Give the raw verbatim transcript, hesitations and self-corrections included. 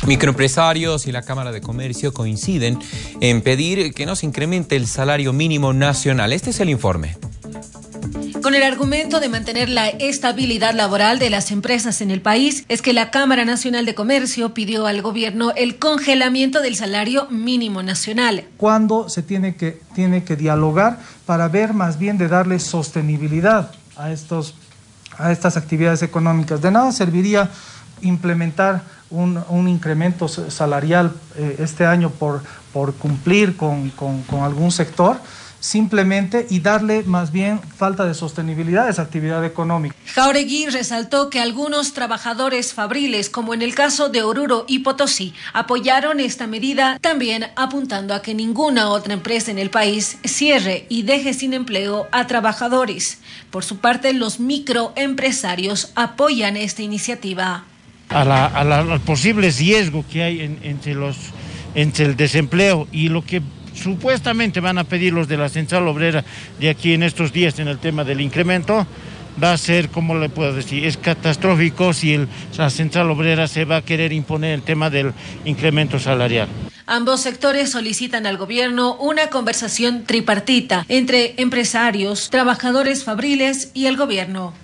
Microempresarios y la Cámara de Comercio coinciden en pedir que no se incremente el salario mínimo nacional. Este es el informe. Con el argumento de mantener la estabilidad laboral de las empresas en el país, es que la Cámara Nacional de Comercio pidió al gobierno el congelamiento del salario mínimo nacional. Cuando se tiene que, tiene que dialogar para ver más bien de darle sostenibilidad a, estos, a estas actividades económicas. De nada serviría implementar un, un incremento salarial eh, este año por, por cumplir con, con, con algún sector, simplemente, y darle más bien falta de sostenibilidad a esa actividad económica. Jáuregui resaltó que algunos trabajadores fabriles, como en el caso de Oruro y Potosí, apoyaron esta medida, también apuntando a que ninguna otra empresa en el país cierre y deje sin empleo a trabajadores. Por su parte, los microempresarios apoyan esta iniciativa. A la, a la, al posible riesgo que hay en, entre, los, entre el desempleo y lo que supuestamente van a pedir los de la Central Obrera de aquí en estos días en el tema del incremento, va a ser, como le puedo decir, es catastrófico si el, la Central Obrera se va a querer imponer el tema del incremento salarial. Ambos sectores solicitan al gobierno una conversación tripartita entre empresarios, trabajadores fabriles y el gobierno.